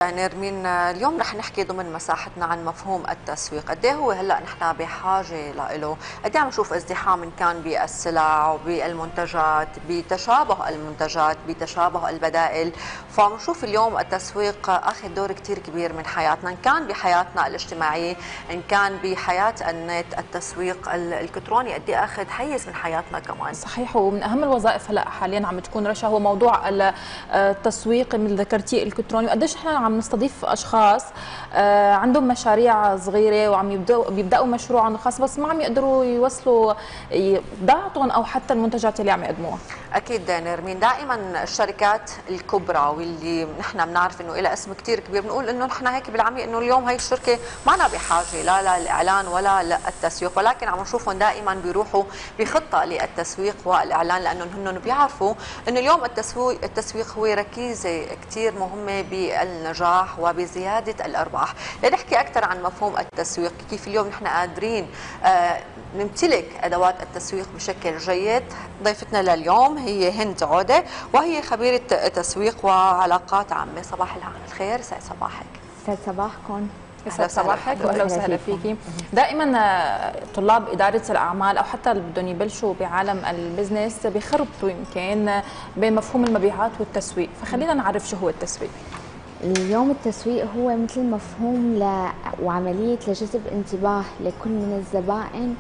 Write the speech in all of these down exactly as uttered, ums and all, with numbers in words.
نرمين، اليوم رح نحكي ضمن مساحتنا عن مفهوم التسويق. قد ايه هو هلا نحن بحاجه له؟ قد ايه عم نشوف ازدحام ان كان بالسلع وبالمنتجات، بتشابه المنتجات، بتشابه البدائل. فبنشوف اليوم التسويق اخذ دور كثير كبير من حياتنا، ان كان بحياتنا الاجتماعيه، ان كان بحياه النت. التسويق الالكتروني قد ايه اخذ حيز من حياتنا كمان. صحيح، ومن اهم الوظائف هلا حاليا عم تكون رشا هو موضوع التسويق مثل ذكرتي الالكتروني. وقديش احنا عم نستضيف اشخاص عندهم مشاريع صغيره وعم يبداوا بيبداوا مشروعهم الخاص، بس ما عم يقدروا يوصلوا بضاعتهم او حتى المنتجات اللي عم يقدموها. اكيد نرمين، دائما الشركات الكبرى واللي نحن بنعرف انه لها اسم كثير كبير، بنقول انه نحن هيك بالعمي انه اليوم هي الشركه ما لها بحاجه لا للاعلان ولا للتسويق، ولكن عم نشوفهم دائما بيروحوا بخطه للتسويق والاعلان، لانه هن بيعرفوا انه اليوم التسويق التسويق هو ركيزه كثير مهمه بالنجاح وبزياده الارباح. لنحكي اكثر عن مفهوم التسويق، كيف اليوم نحن قادرين آه نمتلك ادوات التسويق بشكل جيد. ضيفتنا لليوم هي هند عوده، وهي خبيره تسويق وعلاقات عامه. صباح الخير، يسعد صباحك. يسعد صباحكم. يسعد صباحك واهلا وسهلا فيكي. دائما طلاب اداره الاعمال او حتى اللي بدهم يبلشوا بعالم البزنس بيخربطوا يمكن بين مفهوم المبيعات والتسويق، فخلينا نعرف شو هو التسويق. اليوم التسويق هو مثل مفهوم ل... وعمليه لجذب انتباه لكل من الزبائن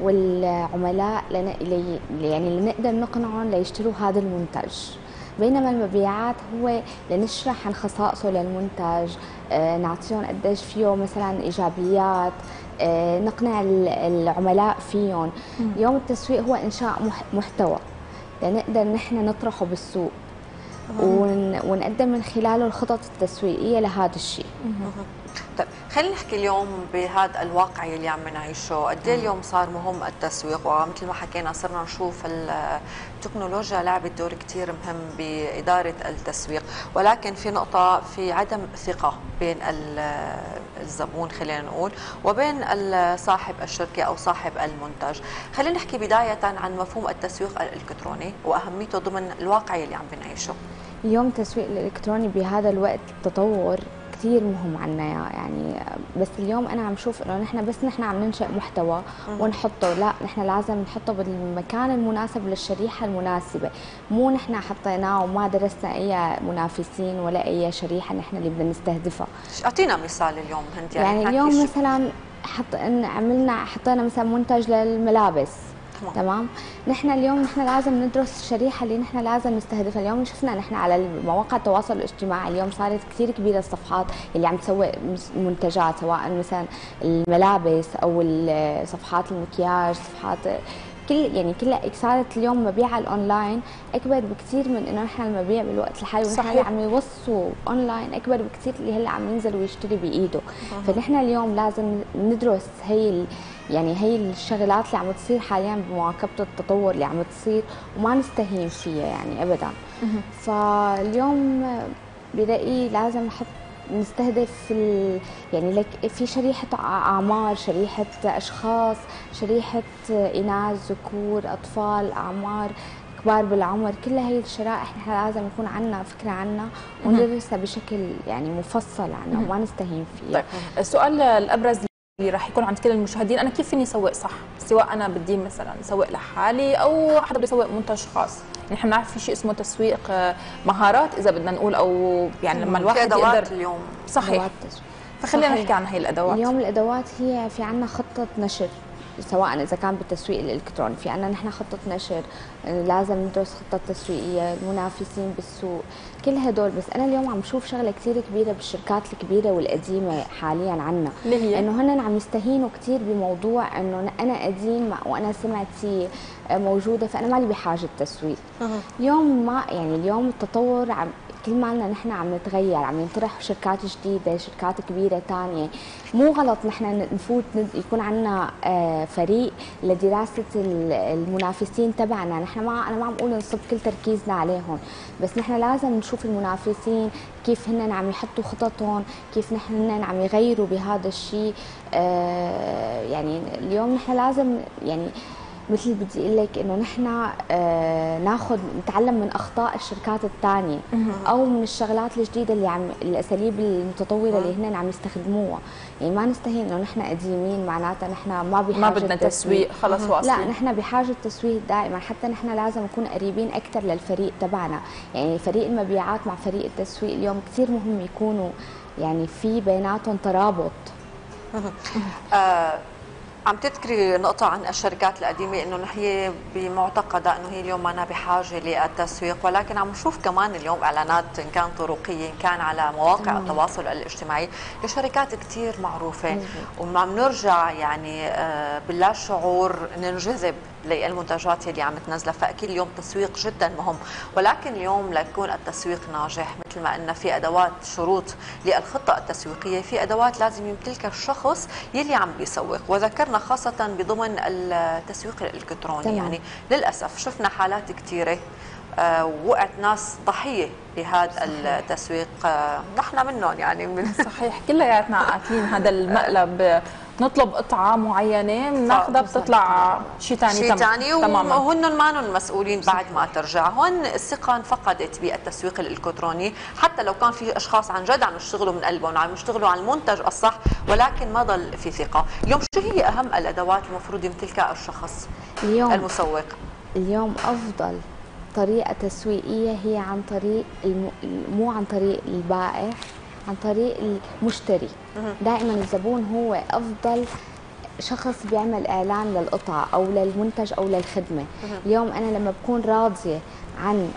والعملاء لن... لي... يعني لنقدر نقنعهم ليشتروا هذا المنتج. بينما المبيعات هو لنشرح عن خصائصه للمنتج، آه، نعطيهم قديش فيه مثلا ايجابيات، آه، نقنع العملاء فيهم. اليوم التسويق هو انشاء محتوى لنقدر نحن نطرحه بالسوق ون... ونقدم من خلاله الخطط التسويقيه لهذا الشيء. طيب خلينا نحكي اليوم بهذا الواقع اللي عم نعيشه، قد ايه اليوم صار مهم التسويق؟ ومثل ما حكينا صرنا نشوف التكنولوجيا لعبت دور كثير مهم باداره التسويق، ولكن في نقطه، في عدم ثقه بين الزبون خلينا نقول وبين صاحب الشركه او صاحب المنتج. خلينا نحكي بدايه عن مفهوم التسويق الالكتروني واهميته ضمن الواقع اللي عم بنعيشه. اليوم التسويق الالكتروني بهذا الوقت التطور كثير مهم عنا يعني، بس اليوم انا عم شوف انه نحن بس نحن عم ننشئ محتوى ونحطه، لا نحن لازم نحطه بالمكان المناسب للشريحه المناسبه، مو نحن حطيناه وما درسنا اي منافسين ولا اي شريحه نحن اللي بدنا نستهدفها. اعطينا مثال اليوم هند. يعني, يعني اليوم مثلا حط ان عملنا حطينا مثلا منتج للملابس، تمام. نحن اليوم نحن لازم ندرس الشريحه اللي نحن لازم نستهدفها. اليوم شفنا نحن على مواقع التواصل الاجتماعي اليوم صارت كثير كبيره الصفحات اللي عم تسوق منتجات، سواء مثلا الملابس او صفحات المكياج، صفحات كل يعني كلها صارت اليوم مبيعها الاونلاين اكبر بكثير من انه نحن المبيع بالوقت الحالي، ونحن اللي عم يوصوا اونلاين اكبر بكثير اللي هلا عم ينزل ويشتري بايده. فنحن اليوم لازم ندرس هي يعني هي الشغلات اللي عم تصير حاليا بمواكبه التطور اللي عم تصير وما نستهين فيها يعني ابدا. فاليوم برايي لازم نحط نستهدف يعني لك في شريحه اعمار، شريحه اشخاص، شريحه اناث، ذكور، اطفال، اعمار، كبار بالعمر، كل هي الشرائح نحن لازم يكون عندنا فكره عنها وندرسها بشكل يعني مفصل عنها وما نستهين فيها. طيب السؤال الابرز اللي راح يكون عند كل المشاهدين، انا كيف فيني اسوق صح؟ سواء انا بدي مثلا اسوق لحالي او حدا بده يسوق منتج خاص. نحن بنعرف في شيء اسمه تسويق مهارات اذا بدنا نقول، او يعني لما الواحد يقدر اليوم. صحيح. فخلينا نحكي عن هي الادوات. اليوم الادوات هي في عندنا خطه نشر، سواء اذا كان بالتسويق الالكتروني في عندنا نحن خطه نشر، لازم ندرس خطه تسويقيه، المنافسين بالسوق، كل هدول. بس انا اليوم عم شوف شغله كثير كبيره بالشركات الكبيره والقديمه حاليا عنا، انه هن عم يستهينوا كثير بموضوع انه انا قديم وانا سمعتي موجوده فانا مالي بحاجه تسويق. اليوم ما يعني اليوم التطور عم كل ما لنا نحن عم نتغير، عم ينطرح شركات جديده، شركات كبيره ثانيه. مو غلط نحن نفوت يكون عندنا فريق لدراسه المنافسين تبعنا، نحن ما انا ما عم بقول نصب كل تركيزنا عليهم، بس نحن لازم نشوف المنافسين كيف هن عم يحطوا خططهم، كيف نحن عم يغيروا بهذا الشيء. يعني اليوم نحن لازم يعني مثل بدي اقول لك انه نحن آه ناخذ نتعلم من اخطاء الشركات الثانيه او من الشغلات الجديده اللي عم الاساليب المتطوره اللي هن عم يستخدموها. يعني ما نستهين انه نحن قديمين معناتها نحن ما بحاجه ما بدنا تسويق خلص واصلين. لا، نحن بحاجه تسويق دائما، حتى نحن لازم نكون قريبين اكثر للفريق تبعنا. يعني فريق المبيعات مع فريق التسويق اليوم كثير مهم يكونوا يعني في بيناتهم ترابط. آه عم تذكري نقطة عن الشركات القديمة انه هي بمعتقدة انه هي اليوم ما بحاجة للتسويق، ولكن عم نشوف كمان اليوم اعلانات ان كان طرقية ان كان على مواقع التواصل الاجتماعي لشركات كثير معروفة، وعم نرجع يعني آه باللا شعور ننجذب للمنتجات اللي عم تنزلها. فاكيد اليوم التسويق جدا مهم، ولكن اليوم ليكون التسويق ناجح مثل ما قلنا في ادوات شروط للخطه التسويقيه، في ادوات لازم يمتلكها الشخص يلي عم بيسوق، وذكرنا خاصه بضمن التسويق الالكتروني. تمام. يعني للاسف شفنا حالات كثيره آه وقعت ناس ضحيه لهذا التسويق، آه نحن منهم يعني من صحيح كلياتنا اكلين هذا المقلب. نطلب قطعه معينه بناخذها بتطلع شيء ثاني شيء ثاني وهن ما المسؤولين بعد ما ترجع. هون الثقه انفقدت بالتسويق الالكتروني، حتى لو كان في اشخاص عن جد عم يشتغلوا من قلبهم وعم يشتغلوا على المنتج الصح، ولكن ما ضل في ثقه. اليوم شو هي اهم الادوات المفروض يمتلكها الشخص اليوم المسوق؟ اليوم افضل طريقه تسويقيه هي عن طريق الم... مو عن طريق البائع، عن طريق المشتري. دائما الزبون هو افضل شخص بيعمل اعلان للقطعه او للمنتج او للخدمه. اليوم انا لما بكون راضيه عن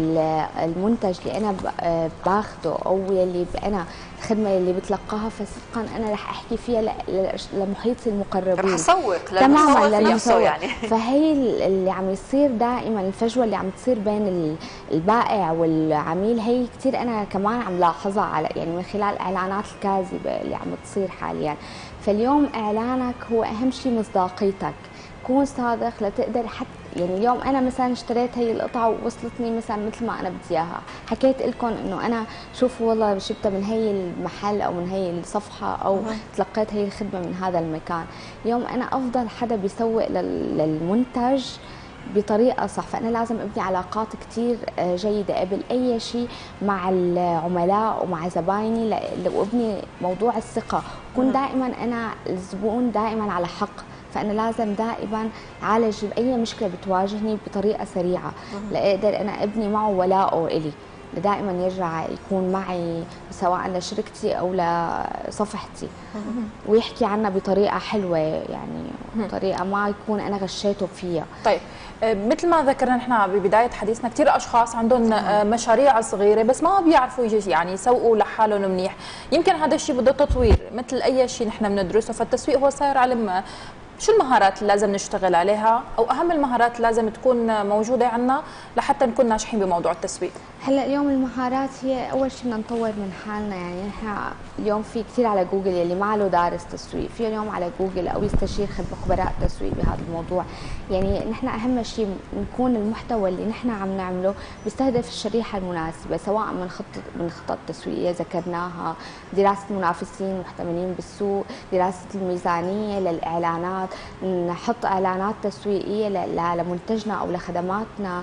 المنتج اللي انا باخده او اللي انا الخدمه اللي بتلقاها، فصدقا انا رح احكي فيها لمحيطي المقربين، رح اسوق تماما للمسوق يعني. فهي اللي عم يصير دائما الفجوه اللي عم تصير بين البائع والعميل هي كثير انا كمان عم لاحظها على يعني من خلال الاعلانات الكاذبه اللي عم تصير حاليا. فاليوم اعلانك هو اهم شيء مصداقيتك، كون صادق لتقدر حتى يعني اليوم انا مثلا اشتريت هي القطعه ووصلتني مثلا مثل ما انا بدي اياها، حكيت لكم انه انا شوفوا والله جبتها من هي المحل او من هي الصفحه او تلقيت هي الخدمه من هذا المكان. اليوم انا افضل حدا بيسوق للمنتج بطريقه صح، فانا لازم ابني علاقات كثير جيده قبل اي شيء مع العملاء ومع زبايني وابني موضوع الثقه، كون دائما انا الزبون دائما على حق، فأنا لازم دائما أعالج أي مشكلة بتواجهني بطريقة سريعة لأقدر أنا أبني معه ولاءه إلي، دائما يرجع يكون معي سواء لشركتي أو لصفحتي ويحكي عنها بطريقة حلوة، يعني طريقة ما يكون أنا غشيته فيها. طيب مثل ما ذكرنا نحن ببداية حديثنا كثير أشخاص عندهم مشاريع صغيرة بس ما بيعرفوا يعني يسوقوا لحالهم منيح، يمكن هذا الشيء بده تطوير مثل أي شيء نحن بندرسه. فالتسويق هو صاير علم. شو المهارات اللي لازم نشتغل عليها او اهم المهارات اللي لازم تكون موجوده عندنا لحتى نكون ناجحين بموضوع التسويق؟ هلا اليوم المهارات هي اول شيء بدنا نطور من حالنا. يعني نحن اليوم في كثير على جوجل يلي ما له دارس تسويق في اليوم على جوجل او يستشير خبراء تسويق بهذا الموضوع. يعني نحن اهم شيء نكون المحتوى اللي نحن عم نعمله بيستهدف الشريحه المناسبه، سواء من خطه من خطط تسويقيه ذكرناها، دراسه المنافسين محتملين بالسوق، دراسه الميزانيه للاعلانات، نحط اعلانات تسويقيه لمنتجنا او لخدماتنا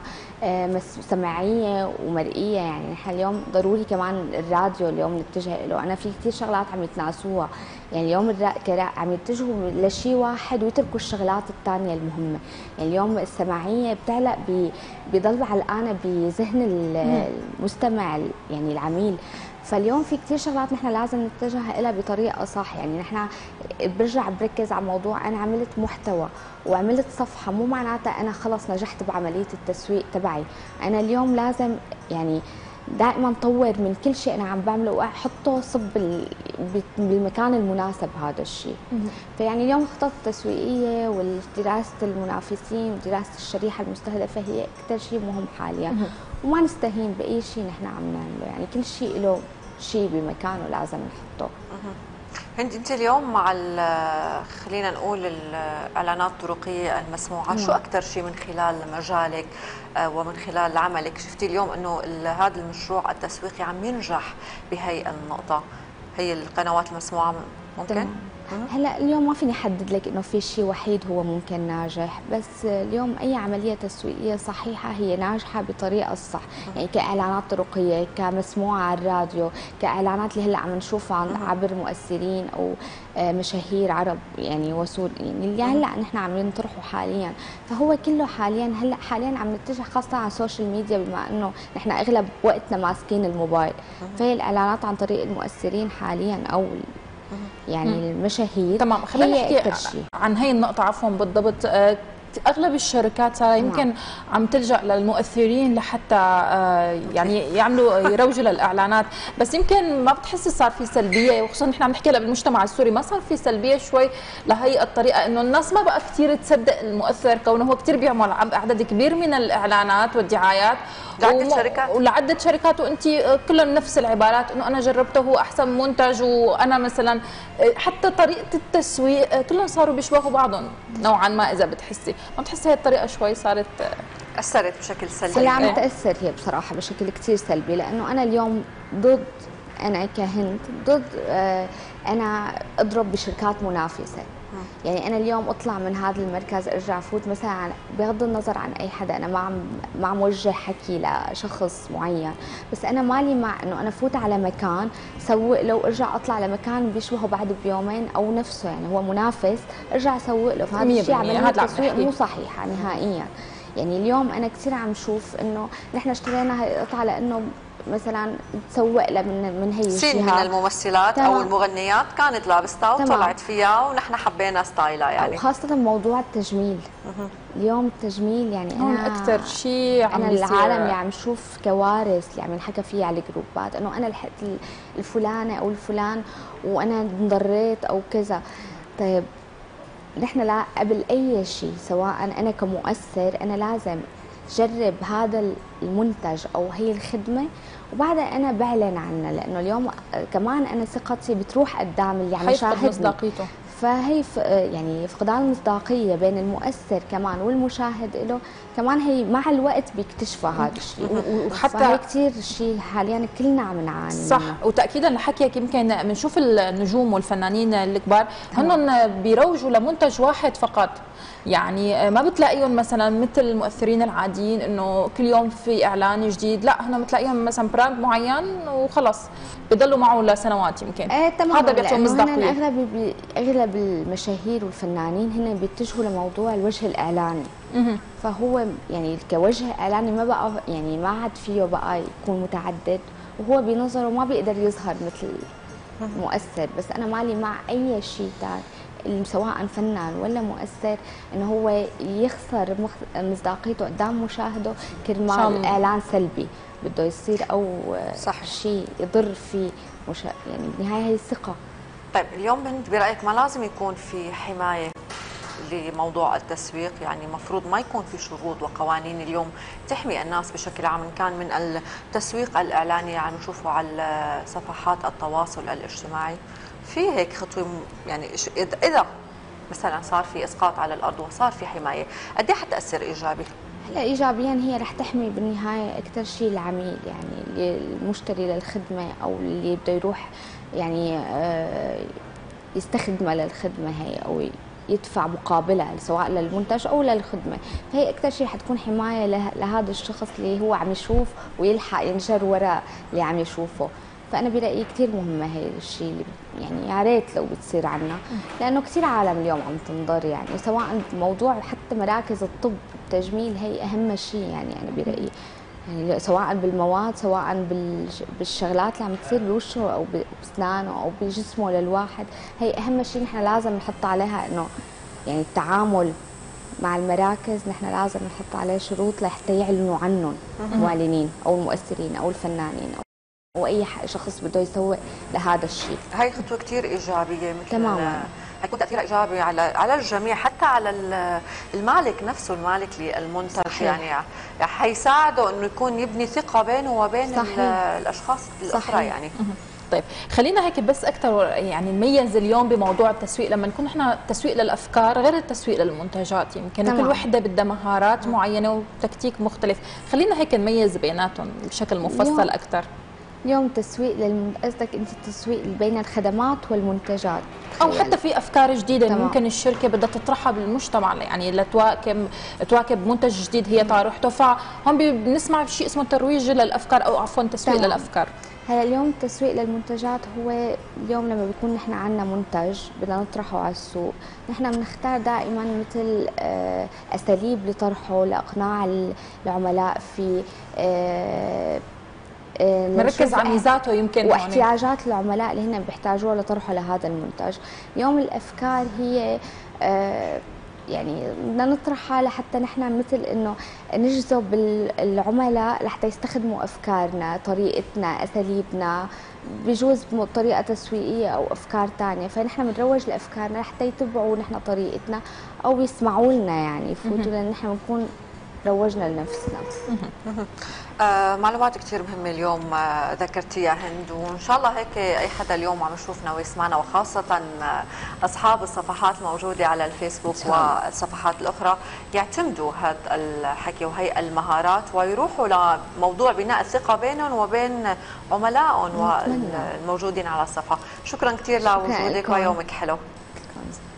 سمعيه ومرئيه. يعني نحن اليوم ضروري كمان الراديو اليوم نتجه له، انا في كثير شغلات عم يتناسوها. يعني اليوم عم يتجهوا لشيء واحد ويتركوا الشغلات الثانيه المهمه. يعني اليوم السمعيه بتعلق بضل علقانه بذهن المستمع يعني العميل، فاليوم في كثير شغلات نحن لازم نتجه لها بطريقه صح. يعني نحن برجع بركز على موضوع انا عملت محتوى وعملت صفحه، مو معناتها انا خلص نجحت بعمليه التسويق تبعي. انا اليوم لازم يعني دائما طور من كل شيء انا عم بعمله واحطه صب بالمكان المناسب هذا الشيء. فيعني اليوم الخطط التسويقيه ودراسه المنافسين ودراسه الشريحه المستهدفه هي اكثر شيء مهم حاليا، وما نستهين باي شيء نحن عم نعمله. يعني كل شيء له شيء بمكانه لازم نحطه. هند انت اليوم مع خلينا نقول الاعلانات الطرقيه المسموعه، شو اكثر شيء من خلال مجالك ومن خلال عملك شفتي اليوم انه هذا المشروع التسويقي عم ينجح بهي النقطه؟ هي القنوات المسموعه ممكن؟ هلا اليوم ما فيني احدد لك انه في شيء وحيد هو ممكن ناجح، بس اليوم اي عمليه تسويقيه صحيحه هي ناجحه بطريقه الصح، يعني كاعلانات طرقيه، كمسموعه على الراديو، كاعلانات اللي هلا عم نشوفها عبر مؤثرين او مشاهير عرب يعني وسود، يعني اللي هلا نحن عم نطرحه حاليا، فهو كله حاليا هلا حاليا عم نتجه خاصه على السوشيال ميديا، بما انه نحن اغلب وقتنا ماسكين الموبايل، فهي الاعلانات عن طريق المؤثرين حاليا او يعني المشاهير. تمام، خلينا نحكي عن هي النقطة عفوا بالضبط. اغلب الشركات صار يمكن عم تلجا للمؤثرين لحتى يعني يعملوا يروجوا للاعلانات، بس يمكن ما بتحسي صار في سلبيه، وخصوصا نحن عم نحكي بالمجتمع السوري ما صار في سلبيه شوي لهي الطريقه، انه الناس ما بقى كثير تصدق المؤثر كونه هو كثير بيعمل عدد كبير من الاعلانات والدعايات لعدة شركات ولعدة شركات، وانت كلهم نفس العبارات انه انا جربته هو احسن منتج، وانا مثلا حتى طريقه التسويق كلهم صاروا بيشبهوا بعضهم نوعا ما. اذا بتحسي ما بتحسي هي الطريقه شوي صارت اثرت بشكل سلبي؟ هلا عم تاثر هي بصراحه بشكل كثير سلبي، لانه انا اليوم ضد، انا كهند ضد آه انا اضرب بشركات منافسه. يعني انا اليوم اطلع من هذا المركز ارجع فوت مثلا، بغض النظر عن اي حدا، انا ما عم ما عم وجه حكي لشخص معين، بس انا مالي مع انه انا فوت على مكان سوق له وارجع اطلع لمكان بيشبهه بعد بيومين او نفسه، يعني هو منافس ارجع اسوق له، فهذا الشيء عمليه تسويق مو صحيحه نهائيا. يعني اليوم انا كثير عم شوف انه نحن اشترينا هاي القطعه لانه مثلا تسوق لها من من هي سين من الممثلات تمام. او المغنيات كانت لابستها وطلعت فيها ونحن حبينا ستايلها، يعني وخاصه موضوع التجميل. مه. اليوم التجميل يعني انا اكثر شيء عم انا العالم اللي عم شوف كوارث اللي عم ينحكى فيها على الجروبات، انه انا لحقت الفلانه او الفلان وانا انضريت او كذا. طيب نحن لا قبل اي شيء سواء انا كمؤثر انا لازم جرب هذا المنتج او هي الخدمه وبعدها انا بعلن عنها، لانه اليوم كمان انا ثقتي بتروح قدام اللي عم يشاهدني، مصداقيته. فهي يعني فقدان المصداقيه بين المؤثر كمان والمشاهد له كمان، هي مع الوقت بيكتشفوا هذا الشيء، وحتى هي كثير شيء حاليا كلنا عم نعاني صح منه. وتاكيدا لحكيك يمكن بنشوف النجوم والفنانين الكبار هن بيروجوا لمنتج واحد فقط، يعني ما بتلاقيهم مثلا مثل المؤثرين العاديين انه كل يوم في اعلان جديد، لا هن بتلاقيهم مثلا براند معين وخلص بيضلوا معه لسنوات يمكن. ايه تمام، هذا بيعطيهم مصداقيه. اغلب اغلب المشاهير والفنانين هن بيتجهوا لموضوع الوجه الاعلاني، فهو يعني كوجه اعلاني ما بقى يعني ما عاد فيه بقى يكون متعدد، وهو بنظره ما بيقدر يظهر مثل مؤثر. بس انا مالي مع اي شيء ثاني سواء فنان ولا مؤثر انه هو يخسر مصداقيته قدام مشاهده كرمال اعلان سلبي بده يصير او صح شيء يضر فيه مشا... يعني بالنهايه هي الثقه. طيب اليوم بنت برايك ما لازم يكون في حمايه لموضوع التسويق؟ يعني المفروض ما يكون في شروط وقوانين اليوم تحمي الناس بشكل عام، ان كان من التسويق الاعلاني عم نشوفه على صفحات التواصل الاجتماعي، في هيك خطوه يعني اذا مثلا صار في اسقاط على الارض وصار في حمايه، قد ايه حتاثر ايجابي؟ هلا ايجابيا هي رح تحمي بالنهايه اكثر شيء العميل، يعني المشتري للخدمه او اللي بده يروح يعني يستخدمها للخدمه هي او يدفع مقابلها سواء للمنتج او للخدمه، فهي اكثر شيء حتكون حمايه لهذا الشخص اللي هو عم يشوف ويلحق ينجر وراء اللي عم يشوفه. فانا برايي كثير مهمه هي الشيء اللي يعني يا ريت لو بتصير عنا، لانه كثير عالم اليوم عم تنضر، يعني سواء موضوع حتى مراكز الطب التجميل هي اهم شيء، يعني انا برايي يعني سواء بالمواد سواء بالشغلات اللي عم تصير بوشه او باسنانه او بجسمه للواحد، هي اهم شيء نحن لازم نحط عليها انه يعني التعامل مع المراكز نحن لازم نحط عليه شروط لحتى يعلنوا عنهم المعلنين او المؤثرين او الفنانين او واي شخص بده يسوق لهذا الشيء. هاي خطوه كثير ايجابيه مثل تماما، حيكون تاثيرها ايجابي على على الجميع، حتى على المالك نفسه، المالك للمنتج صحيح. يعني حيساعده انه يكون يبني ثقه بينه وبين صحيح. الاشخاص الاخرى يعني. طيب خلينا هيك بس اكثر يعني نميز اليوم بموضوع التسويق، لما نكون احنا التسويق للافكار غير التسويق للمنتجات، يمكن تمام. كل وحده بدها مهارات معينه وتكتيك مختلف، خلينا هيك نميز بيناتهم بشكل مفصل اكثر. اليوم تسويق للم... قصدك انت التسويق بين الخدمات والمنتجات، او حتى في افكار جديده تمام. ممكن الشركه بدها تطرحها بالمجتمع، يعني لتواكب تواكب منتج جديد هي طارحته، فهم بنسمع شيء اسمه ترويج للافكار او عفوا تسويق تمام. للافكار. هلا اليوم التسويق للمنتجات هو اليوم لما بيكون نحن عندنا منتج بدنا نطرحه على السوق، نحن بنختار دائما مثل آه، اساليب لطرحه لاقناع العملاء فيه، آه، آه، بنركز على ميزاته يمكن واحتياجات العملاء اللي هن بيحتاجوها لطرحه لهذا المنتج. اليوم الافكار هي آه، يعني بدنا نطرحها لحتى نحن مثل انه نجذب العملاء لحتى يستخدموا افكارنا، طريقتنا، اساليبنا، بجوز بطريقه تسويقيه او افكار ثانيه، فنحن بنروج لافكارنا لحتى يتبعوا نحن طريقتنا او يسمعوا لنا، يعني يفوتوا لان نحن بنكون روجنا لنفسنا. آه معلومات كثير مهمة اليوم آه ذكرتيها هند، وإن شاء الله هيك أي حدا اليوم عم يشوفنا ويسمعنا، وخاصة آه أصحاب الصفحات الموجودة على الفيسبوك والصفحات الأخرى يعتمدوا هذا الحكي وهي المهارات ويروحوا لموضوع بناء الثقة بينهم وبين عملائهم والموجودين على الصفحة. شكرا كثير لوجودك ويومك حلو.